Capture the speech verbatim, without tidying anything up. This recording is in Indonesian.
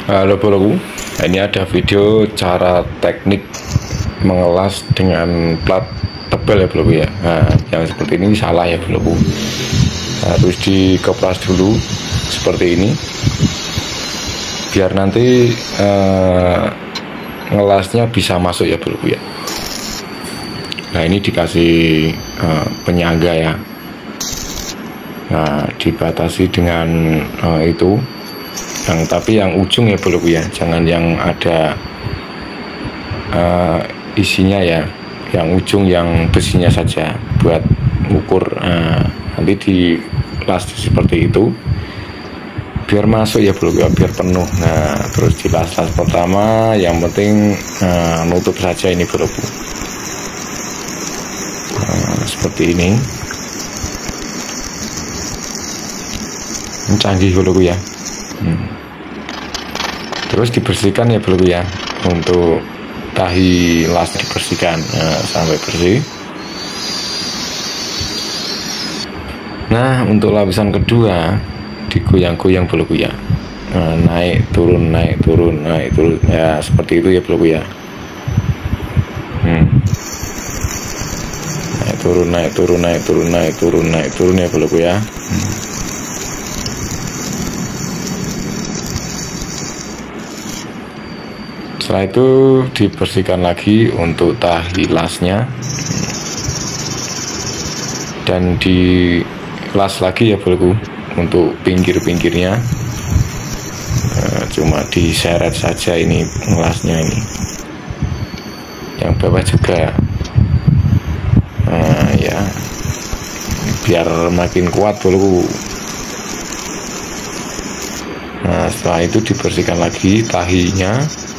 Halo boloku, ini ada video cara teknik mengelas dengan plat tebal ya boloku ya. Nah, yang seperti ini salah ya boloku, harus dikeplas dulu seperti ini biar nanti eh, ngelasnya bisa masuk ya boloku ya. Nah ini dikasih eh, penyangga ya. Nah dibatasi dengan eh, itu yang tapi yang ujung ya boloku ya, jangan yang ada uh, isinya ya, yang ujung yang besinya saja buat ukur. Uh, nanti di las seperti itu biar masuk ya boloku ya, biar penuh. Nah terus di las-las pertama yang penting uh, nutup saja ini boloku, uh, seperti ini. Ini canggih boloku ya. Hmm. Terus dibersihkan ya boloku ya, untuk tahi las dibersihkan nah, sampai bersih. Nah untuk lapisan kedua digoyang-goyang boloku ya, nah, naik turun naik turun naik turun ya, seperti itu ya boloku ya. hmm. Naik turun naik turun naik turun naik turun naik turun ya boloku ya. hmm. Setelah itu dibersihkan lagi untuk tahi lasnya dan di las lagi ya boloku untuk pinggir-pinggirnya. Nah, cuma diseret saja ini lasnya ini, yang bawah juga. Nah, ya biar makin kuat boloku. Nah setelah itu dibersihkan lagi tahinya.